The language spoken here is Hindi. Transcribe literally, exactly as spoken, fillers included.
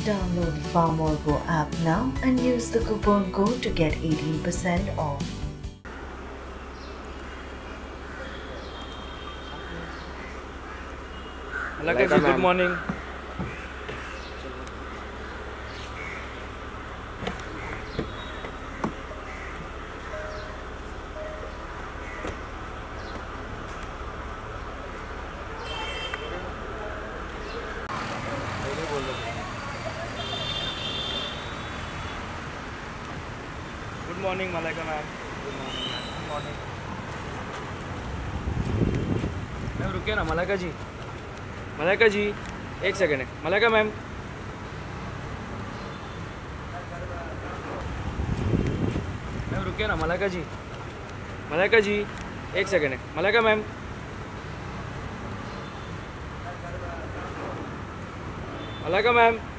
download the Farm or Go app now and use the coupon code to get eighteen percent off. Malaika ji, good morning. Good morning, Malaika ma'am. Good morning. Good morning. Ma'am रुकिए ना, मलाइका जी. मलाइका जी, एक सेकंड है. मलाइका मैम. मैम रुकिए ना, मलाइका जी. मलाइका जी, एक सेकंड है. मलाइका मैम. मलाइका मैम.